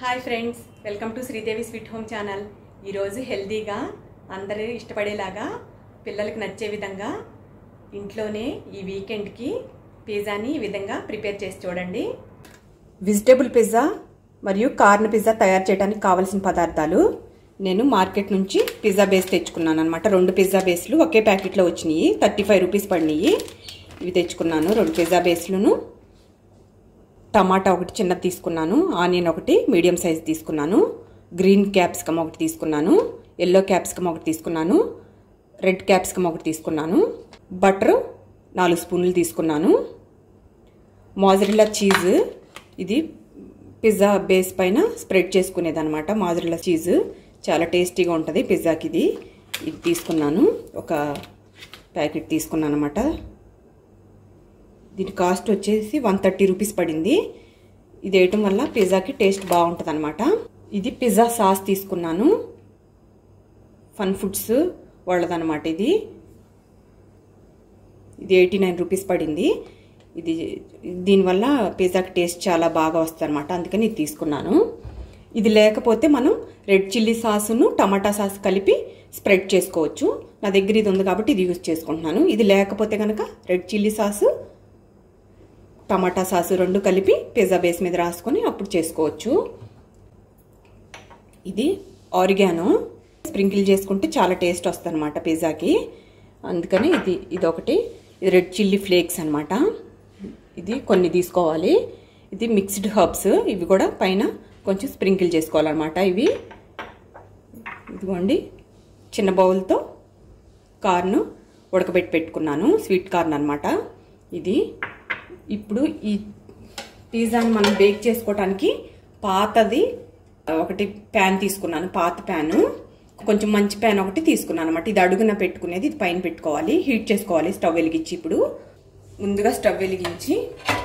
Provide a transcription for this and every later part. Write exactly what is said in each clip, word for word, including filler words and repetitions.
Hi friends, welcome to Sridevi sweet home channel. ఈరోజు హెల్తీగా అందరూ ఇష్టపడేలాగా పిల్లలకు నచ్చే విధంగా ఇంట్లోనే ఈ వీకెండ్కి పిజ్జాని ఈ విధంగా ప్రిపేర్ చేసి చూడండి. వెజిటేబుల్ పిజ్జా మరియు కార్న్ పిజ్జా తయారు చేయడానికి కావాల్సిన పదార్థాలు నేను మార్కెట్ నుంచి పిజ్జా బేస్ తెచ్చుకున్నాను అనమాట. రెండు పిజ్జా బేస్లు ఒకే ప్యాకెట్లో వచ్చినాయి, థర్టీ ఫైవ్ రూపీస్ పడినాయి. ఇవి తెచ్చుకున్నాను. రెండు పిజ్జా బేస్లను, టమాటా ఒకటి చిన్నది తీసుకున్నాను, ఆనియన్ ఒకటి మీడియం సైజ్ తీసుకున్నాను, గ్రీన్ క్యాప్సికమ్ ఒకటి తీసుకున్నాను, ఎల్లో క్యాప్సికమ్ ఒకటి తీసుకున్నాను, రెడ్ క్యాప్సికమ్ ఒకటి తీసుకున్నాను, బటర్ నాలుగు స్పూన్లు తీసుకున్నాను, మోజరెల్లా చీజ్, ఇది పిజ్జా బేస్ పైన స్ప్రెడ్ చేసుకునేది అనమాట. మోజరెల్లా చీజ్ చాలా టేస్టీగా ఉంటుంది పిజ్జాకి. ఇది ఇది తీసుకున్నాను, ఒక ప్యాకెట్ తీసుకున్నాను అనమాట. దీని కాస్ట్ వచ్చేసి వన్ థర్టీ రూపీస్ పడింది. ఇది వేయటం వల్ల పిజ్జాకి టేస్ట్ బాగుంటుంది అనమాట. ఇది పిజ్జా సాస్ తీసుకున్నాను, ఫన్ ఫుడ్స్ వాళ్ళదనమాట. ఇది ఇది ఎయిటీ నైన్ రూపీస్ పడింది. ఇది దీనివల్ల పిజ్జాకి టేస్ట్ చాలా బాగా వస్తుంది అనమాట, అందుకని ఇది తీసుకున్నాను. ఇది లేకపోతే మనం రెడ్ చిల్లీ సాసును టమాటా సాస్ కలిపి స్ప్రెడ్ చేసుకోవచ్చు. నా దగ్గర ఇది ఉంది కాబట్టి ఇది యూజ్ చేసుకుంటున్నాను. ఇది లేకపోతే కనుక red chilli sauce tomato sauce రెండు కలిపి పిజ్జా బేస్ మీద రాసుకొని అప్పుడు చేసుకోవచ్చు. ఇది ఆరిగానో స్ప్రింకిల్ చేసుకుంటే చాలా టేస్ట్ వస్తుంది అనమాట పిజ్జాకి, అందుకని ఇది ఇది ఒకటి. ఇది రెడ్ చిల్లీ ఫ్లేక్స్ అనమాట, ఇది కొన్ని తీసుకోవాలి. ఇది మిక్స్డ్ హర్బ్స్, ఇవి కూడా పైన కొంచెం స్ప్రింకిల్ చేసుకోవాలన్నమాట. ఇవి ఇదిగోండి, చిన్న బౌల్తో కార్న్ ఉడకబెట్టి పెట్టుకున్నాను, స్వీట్ కార్న్ అనమాట. ఇది ఇప్పుడు ఈ పిజ్జాని మనం బేక్ చేసుకోవడానికి పాతది ఒకటి ప్యాన్ తీసుకున్నాను, పాత ప్యాను. కొంచెం మంచి ప్యాన్ ఒకటి తీసుకున్నాను అనమాట. ఇది అడుగున పెట్టుకునేది, ఇది పైన పెట్టుకోవాలి, హీట్ చేసుకోవాలి స్టవ్ వెలిగించి. ఇప్పుడు ముందుగా స్టవ్ వెలిగించి,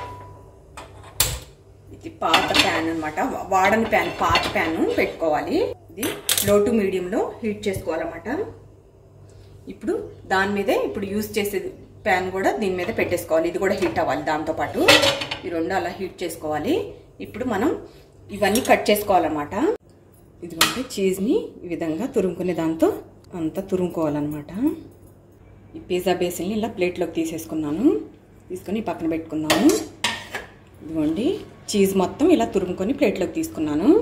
ఇది పాత ప్యాన్ అనమాట, వాడని ప్యాన్, పాత ప్యాన్ పెట్టుకోవాలి. ఇది లో టు మీడియంలో హీట్ చేసుకోవాలన్నమాట. ఇప్పుడు దాని మీదే ఇప్పుడు యూజ్ చేసేది ప్యాన్ కూడా దీని మీద పెట్టేసుకోవాలి. ఇది కూడా హీట్ అవ్వాలి దాంతోపాటు. ఈ రెండు అలా హీట్ చేసుకోవాలి. ఇప్పుడు మనం ఇవన్నీ కట్ చేసుకోవాలన్నమాట. ఇదిగోండి, చీజ్ని ఈ విధంగా తురుముకునే దాంతో అంతా తురుముకోవాలన్నమాట. ఈ పిజ్జా బేసిల్ని ఇలా ప్లేట్లోకి తీసేసుకున్నాను, తీసుకొని పక్కన పెట్టుకున్నాము. ఇదిగోండి, చీజ్ మొత్తం ఇలా తురుముకొని ప్లేట్లోకి తీసుకున్నాను.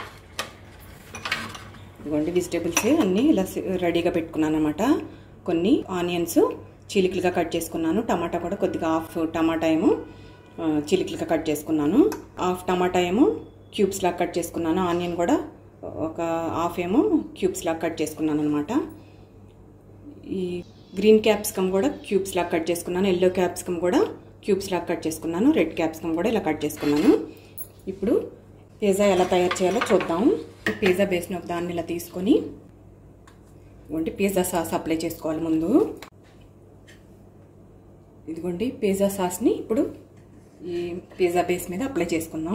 ఇదిగోండి, వెజిటేబుల్స్ అన్నీ ఇలా రెడీగా పెట్టుకున్నాను అనమాట. కొన్ని ఆనియన్స్ చిలికలుగా కట్ చేసుకున్నాను, టమాటా కూడా కొద్దిగా హాఫ్ టమాటా ఏమో చిలికలుగా కట్ చేసుకున్నాను, హాఫ్ టమాటా ఏమో క్యూబ్స్ లాగా కట్ చేసుకున్నాను, ఆనియన్ కూడా ఒక హాఫ్ ఏమో క్యూబ్స్ లాగా కట్ చేసుకున్నాను అనమాట. ఈ గ్రీన్ క్యాప్సికమ్ కూడా క్యూబ్స్ లాగా కట్ చేసుకున్నాను, ఎల్లో క్యాప్సికమ్ కూడా క్యూబ్స్ లాగా కట్ చేసుకున్నాను, రెడ్ క్యాప్సికమ్ కూడా ఇలా కట్ చేసుకున్నాను. ఇప్పుడు పిజ్జా ఎలా తయారు చేయాలో చూద్దాం. పిజ్జా బేస్ని ఒక దాన్ని ఇలా తీసుకొని ఇదిగోండి పిజ్జా సాస్ అప్లై చేసుకోవాలి ముందు. ఇదిగోండి పిజ్జా సాస్ని ఇప్పుడు ఈ పిజ్జా బేస్ మీద అప్లై చేసుకుందాం.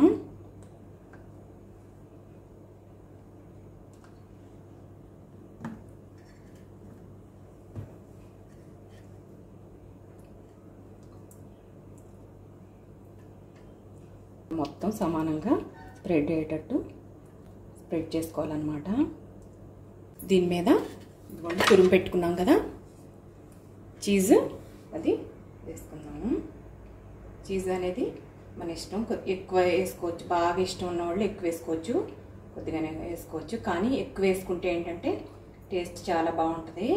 మొత్తం సమానంగా స్ప్రెడ్ అయ్యేటట్టు స్ప్రెడ్ చేసుకోవాలన్నమాట. దీని మీద ఇదిగోండి తురుము పెట్టుకున్నాం కదా చీజ్, అది వేసుకుందాము. చీజ్ అనేది మన ఇష్టం, ఎక్కువ వేసుకోవచ్చు, బాగా ఇష్టం ఉన్న వాళ్ళు ఎక్కువ వేసుకోవచ్చు, కొద్దిగానే వేసుకోవచ్చు. కానీ ఎక్కువ వేసుకుంటే ఏంటంటే టేస్ట్ చాలా బాగుంటుంది.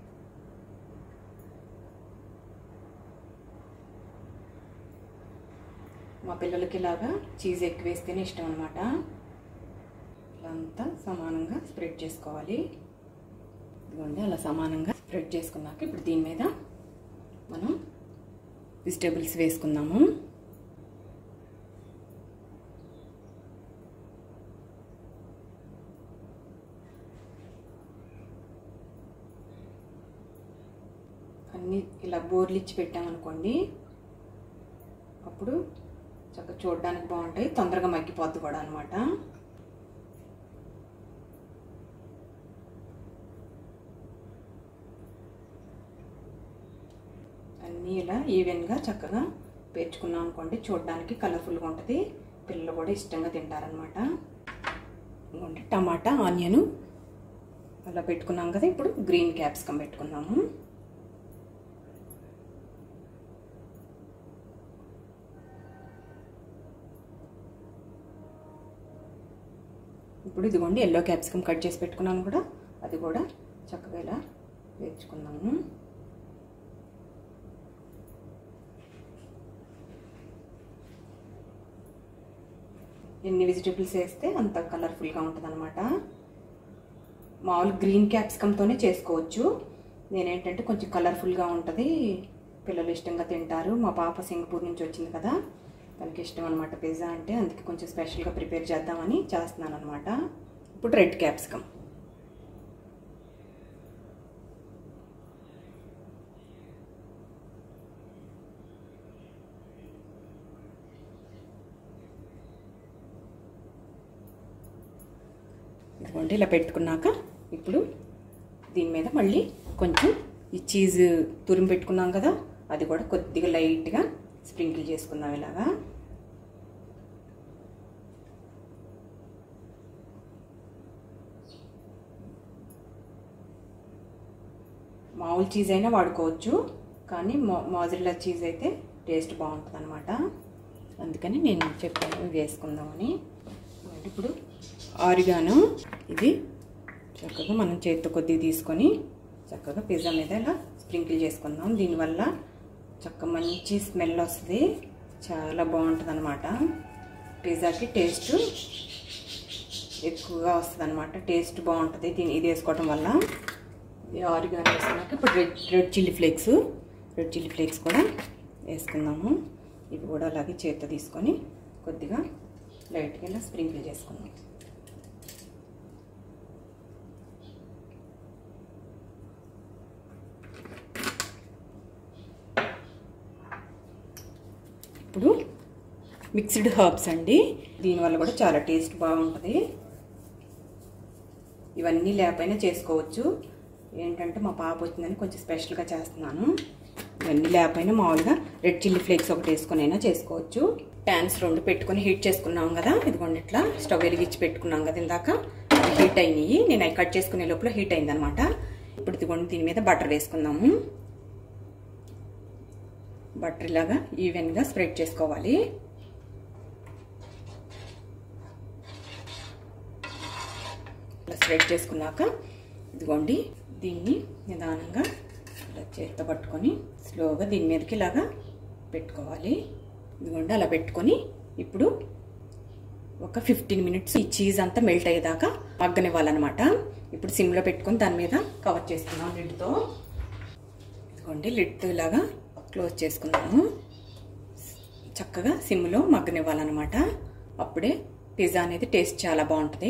మా పిల్లలకి ఇలాగా చీజ్ ఎక్కువ వేస్తేనే ఇష్టం అనమాట. ఇలా అంతా సమానంగా స్ప్రెడ్ చేసుకోవాలి. ఇదిగోండి అలా సమానంగా స్ప్రెడ్ చేసుకున్నాక ఇప్పుడు దీని మీద మనం వెజిటేబుల్స్ వేసుకుందాము. అన్నీ ఇలా బోర్లు ఇచ్చి పెట్టామనుకోండి, అప్పుడు చక్కగా చూడడానికి బాగుంటాయి, తొందరగా మగ్గిపోద్ది కూడా అనమాట. అన్నీ ఇలా ఈవెన్గా చక్కగా పేర్చుకున్నాం అనుకోండి, చూడడానికి కలర్ఫుల్గా ఉంటుంది, పిల్లలు కూడా ఇష్టంగా తింటారనమాట. టమాటా ఆనియన్ అలా పెట్టుకున్నాం కదా. ఇప్పుడు గ్రీన్ క్యాప్సికమ్ పెట్టుకున్నాము. ఇప్పుడు ఇదిగోండి ఎల్లో క్యాప్సికమ్ కట్ చేసి పెట్టుకున్నాను కూడా, అది కూడా చక్కగా ఇలా వేయించుకున్నాము. ఎన్ని వెజిటేబుల్స్ వేస్తే అంత కలర్ఫుల్గా ఉంటుంది అనమాట. మామూలు గ్రీన్ క్యాప్సికమ్తోనే చేసుకోవచ్చు. నేనేంటంటే కొంచెం కలర్ఫుల్గా ఉంటుంది, పిల్లలు ఇష్టంగా తింటారు. మా పాప సింగపూర్ నుంచి వచ్చింది కదా, తనకి ఇష్టం అనమాట పిజ్జా అంటే, అందుకే కొంచెం స్పెషల్గా ప్రిపేర్ చేద్దామని చేస్తున్నాను అనమాట. ఇప్పుడు రెడ్ క్యాప్సికమ్, ఇదిగోండి ఇలా పెట్టుకున్నాక ఇప్పుడు దీని మీద మళ్ళీ కొంచెం ఈ చీజ్ తురిమి పెట్టుకున్నాం కదా, అది కూడా కొద్దిగా లైట్గా స్ప్రింకిల్ చేసుకుందాం ఇలాగా. మామూలు చీజ్ అయినా వాడుకోవచ్చు, కానీ మో మోజరెల్లా చీజ్ అయితే టేస్ట్ బాగుంటుంది అనమాట. అందుకని నేను చెప్పాను వేసుకుందామని. ఇప్పుడు ఆరిగానో ఇది చక్కగా మనం చేతితో కొద్దిగా తీసుకొని చక్కగా పిజ్జా మీద ఇలా స్ప్రింకిల్ చేసుకుందాం. దీనివల్ల చక్కగా మంచి స్మెల్ వస్తుంది, చాలా బాగుంటుంది అనమాట. పిజ్జాకి టేస్ట్ ఎక్కువగా వస్తుంది అనమాట, టేస్ట్ బాగుంటుంది దీని ఇది వేసుకోవటం వల్ల. ఇది ఆరిగానో వేసుకున్నాక ఇప్పుడు red red chilli flakes red chilli flakes కూడా వేసుకుందాము. ఇవి కూడా అలాగే చేతితో తీసుకొని కొద్దిగా లైట్గా ఇలా స్ప్రింకిల్ చేసుకుందాం. ఇప్పుడు మిక్స్డ్ హర్బ్స్ అండి, దీనివల్ల కూడా చాలా టేస్ట్ బాగుంటుంది. ఇవన్నీ లేకపోయినా చేసుకోవచ్చు, ఏంటంటే మా పాప వచ్చిందని కొంచెం స్పెషల్గా చేస్తున్నాను. ఇవన్నీ లేకపోయినా మామూలుగా రెడ్ చిల్లీ ఫ్లేక్స్ ఒకటి వేసుకొని అయినా చేసుకోవచ్చు. ప్యాన్స్ రెండు పెట్టుకొని హీట్ చేసుకున్నాం కదా, ఇదిగోండి ఇట్లా స్టవ్ వెలిగించి పెట్టుకున్నాం కదా ఇందాక, హీట్ అయినాయి. నేను అవి కట్ చేసుకునే లోపల హీట్ అయింది అనమాట. ఇప్పుడు ఇదిగోండి దీని మీద బటర్ వేసుకుందాము. బటర్ ఇలాగా ఈవెన్గా స్ప్రెడ్ చేసుకోవాలి. ఇలా స్ప్రెడ్ చేసుకున్నాక ఇదిగోండి దీన్ని నిదానంగా ఇలా చేతితో పట్టుకొని స్లోగా దీని మీదకి ఇలాగా పెట్టుకోవాలి. ఇదిగోండి అలా పెట్టుకొని ఇప్పుడు ఒక ఫిఫ్టీన్ మినిట్స్ ఈ చీజ్ అంతా మెల్ట్ అయ్యేదాకా మగ్గనివ్వాలన్నమాట. ఇప్పుడు సిమ్లో పెట్టుకొని దాని మీద కవర్ చేసుకున్నాం లిడ్తో. ఇదిగోండి లిడ్తో ఇలాగా క్లోజ్ చేసుకున్నాము. చక్కగా సిమ్లో మగ్గనివ్వాలన్నమాట, అప్పుడే పిజ్జా అనేది టేస్ట్ చాలా బాగుంటుంది.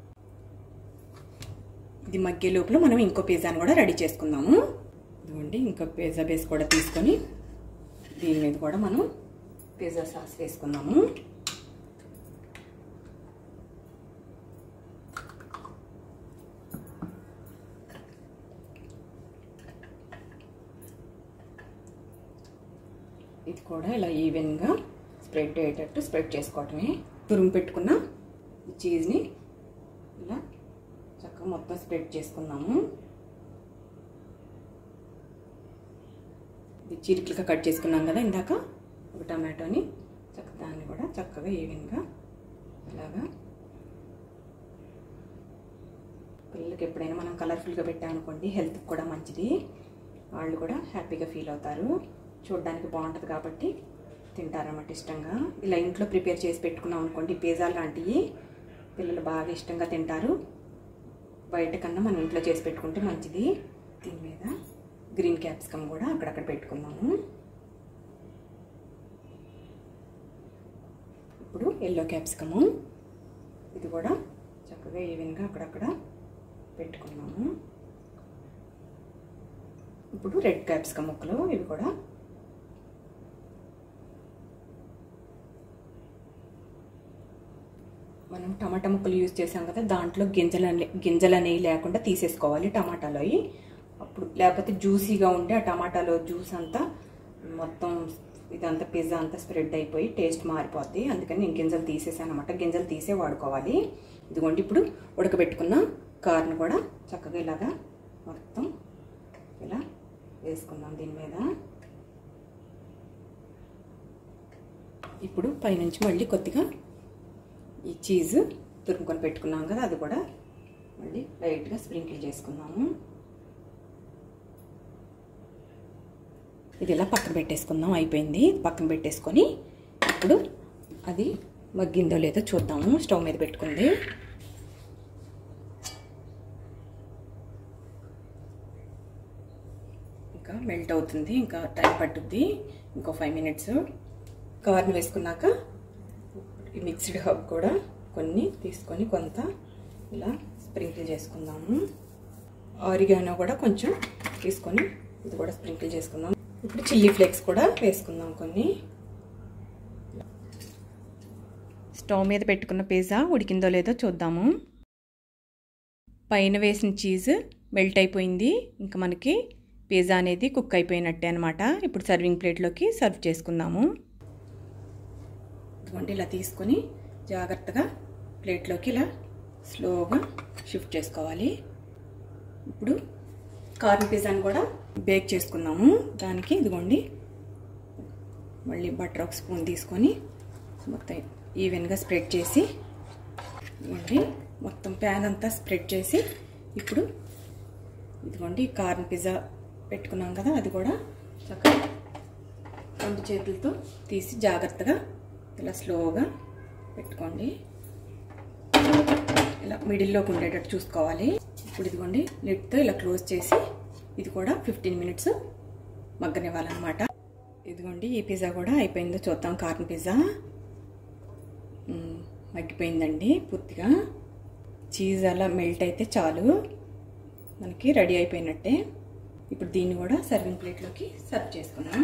ఇది మగ్గే లోపల మనం ఇంకో పిజ్జాని కూడా రెడీ చేసుకుందాము. ఇదిగోండి ఇంకో పిజ్జా బేస్ కూడా తీసుకొని దీని మీద కూడా మనం పిజ్జా సాస్ వేసుకుందాము. ఇది కూడా ఇలా ఈవెన్గా స్ప్రెడ్ అయ్యేటట్టు స్ప్రెడ్ చేసుకోవటమే. తురుము పెట్టుకున్న చీజ్ని ఇలా చక్కగా మొత్తం స్ప్రెడ్ చేసుకున్నాము. ఇది చిరుకులుగా కట్ చేసుకున్నాం కదా ఇందాక ఒక టమాటోని, చక్కగా దాన్ని కూడా చక్కగా ఈవెన్గా ఇలాగా. పిల్లలకి ఎప్పుడైనా మనం కలర్ఫుల్గా పెట్టామనుకోండి హెల్త్కి కూడా మంచిది, వాళ్ళు కూడా హ్యాపీగా ఫీల్ అవుతారు, చూడడానికి బాగుంటుంది కాబట్టి తింటారన్నమాట ఇష్టంగా. ఇలా ఇంట్లో ప్రిపేర్ చేసి పెట్టుకున్నాం అనుకోండి పిజ్జా లాంటివి పిల్లలు బాగా ఇష్టంగా తింటారు. బయట కన్నా మనం ఇంట్లో చేసి పెట్టుకుంటే మంచిది. దీని మీద గ్రీన్ క్యాప్సికమ్ కూడా అక్కడక్కడ పెట్టుకున్నాము. ఇప్పుడు ఎల్లో క్యాప్సికము, ఇది కూడా చక్కగా ఈవెన్గా అక్కడక్కడ పెట్టుకున్నాము. ఇప్పుడు రెడ్ క్యాప్సికమ్ ముక్కలు, ఇవి కూడా మనం టమాటా ముక్కలు యూజ్ చేసాం కదా, దాంట్లో గింజల గింజలు అనేవి లేకుండా తీసేసుకోవాలి టమాటాలో. అప్పుడు లేకపోతే జ్యూసీగా ఉంటే ఆ టమాటాలో జ్యూస్ అంతా మొత్తం ఇదంతా పిజ్జా అంతా స్ప్రెడ్ అయిపోయి టేస్ట్ మారిపోద్ది. అందుకని నేను గింజలు తీసేసాను అనమాట. గింజలు తీసే వాడుకోవాలి. ఇదిగోండి ఇప్పుడు ఉడకబెట్టుకున్న కార్న్ కూడా చక్కగా ఇలాగా మొత్తం ఇలా వేసుకుందాం దీని మీద. ఇప్పుడు పైనుంచి మళ్ళీ కొద్దిగా ఈ చీజ్ తురుముకొని పెట్టుకున్నాం కదా, అది కూడా మళ్ళీ లైట్గా స్ప్రింకిల్ చేసుకుందాము. ఇది ఇలా పక్కన పెట్టేసుకుందాం. అయిపోయింది. పక్కన పెట్టేసుకొని ఇప్పుడు అది మగ్గిందో లేదో చూద్దాము. స్టవ్ మీద పెట్టుకుంది. ఇంకా మెల్ట్ అవుతుంది. ఇంకా టైం పట్టుద్ది. ఇంకో ఫైవ్ మినిట్స్. కార్న్ వేసుకున్నాక ఈ మిక్స్డ్ హర్బ్ కూడా కొన్ని తీసుకొని కొంత ఇలా స్ప్రింకిల్ చేసుకుందాము. ఆరిగానో కూడా కొంచెం తీసుకొని ఇది కూడా స్ప్రింకిల్ చేసుకుందాం. ఇప్పుడు చిల్లీ ఫ్లేక్స్ కూడా వేసుకుందాం కొన్ని. స్టవ్ మీద పెట్టుకున్న పిజ్జా ఉడికిందో లేదో చూద్దాము. పైన వేసిన చీజ్ మెల్ట్ అయిపోయింది. ఇంకా మనకి పిజ్జా అనేది కుక్ అయిపోయినట్టే అనమాట. ఇప్పుడు సర్వింగ్ ప్లేట్లోకి సర్వ్ చేసుకుందాము. ఇదిగోండి ఇలా తీసుకొని జాగ్రత్తగా ప్లేట్లోకి ఇలా స్లోగా షిఫ్ట్ చేసుకోవాలి. ఇప్పుడు కార్న్ పిజ్జాని కూడా బేక్ చేసుకుందాము. దానికి ఇదిగోండి మళ్ళీ బటర్ ఒక స్పూన్ తీసుకొని మొత్తం ఈవెన్గా స్ప్రెడ్ చేసి ఇదిగోండి మొత్తం ప్యాన్ అంతా స్ప్రెడ్ చేసి ఇప్పుడు ఇదిగోండి కార్న్ పిజ్జా పెట్టుకున్నాం కదా, అది కూడా చక్కగా రెండు చేతులతో తీసి జాగ్రత్తగా ఇలా స్లోగా పెట్టుకోండి. ఇలా మిడిల్లోకి ఉండేటట్టు చూసుకోవాలి. ఇప్పుడు ఇదిగోండి లిడ్తో ఇలా క్లోజ్ చేసి ఇది కూడా ఫిఫ్టీన్ మినిట్స్ మగ్గనివ్వాలన్నమాట. ఇదిగోండి ఈ పిజ్జా కూడా అయిపోయిందో చూద్దాం. కార్న్ పిజ్జా మగ్గిపోయిందండి పూర్తిగా. చీజ్ అలా మెల్ట్ అయితే చాలు, మనకి రెడీ అయిపోయినట్టే. ఇప్పుడు దీన్ని కూడా సర్వింగ్ ప్లేట్లోకి సర్వ్ చేసుకున్నాం.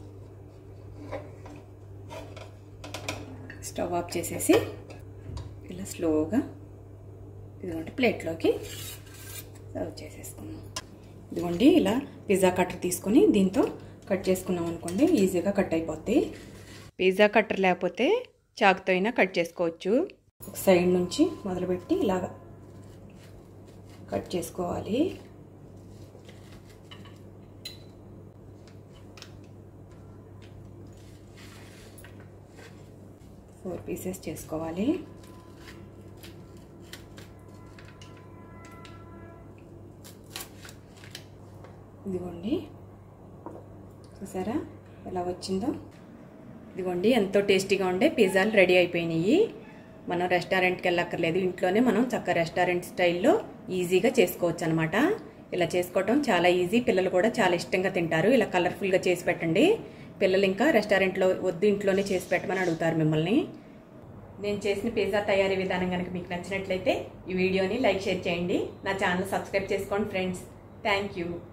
స్టవ్ ఆఫ్ చేసేసి ఇలా స్లోగా ఇదిగోండి ప్లేట్లోకి సర్వ్ చేసేసుకున్నాం. ఇదిగోండి ఇలా పిజ్జా కట్టర్ తీసుకొని దీంతో కట్ చేసుకున్నాం అనుకోండి, ఈజీగా కట్ అయిపోద్ది. పిజ్జా కట్టర్ లేకపోతే చాకుతో అయినా కట్ చేసుకోవచ్చు. ఒక సైడ్ నుంచి మొదలుపెట్టి ఇలాగా కట్ చేసుకోవాలి. ఫోర్ పీసెస్ చేసుకోవాలి. ఇదిగోండి చూసారా ఎలా వచ్చిందో. ఇదిగోండి ఎంతో టేస్టీగా ఉండే పిజ్జాలు రెడీ అయిపోయినాయి. మనం రెస్టారెంట్కి వెళ్ళక్కర్లేదు, ఇంట్లోనే మనం చక్కగా రెస్టారెంట్ స్టైల్లో ఈజీగా చేసుకోవచ్చు అనమాట. ఇలా చేసుకోవటం చాలా ఈజీ. పిల్లలు కూడా చాలా ఇష్టంగా తింటారు. ఇలా కలర్ఫుల్గా చేసి పెట్టండి. పిల్లలు ఇంకా రెస్టారెంట్లో వద్దు ఇంట్లోనే చేసి పెట్టమని అడుగుతారు మిమ్మల్ని. నేను చేసిన పిజ్జా తయారీ విధానం కనుక మీకు నచ్చినట్లయితే ఈ వీడియోని లైక్ షేర్ చేయండి. నా ఛానల్ సబ్స్క్రైబ్ చేసుకోండి ఫ్రెండ్స్. Thank you.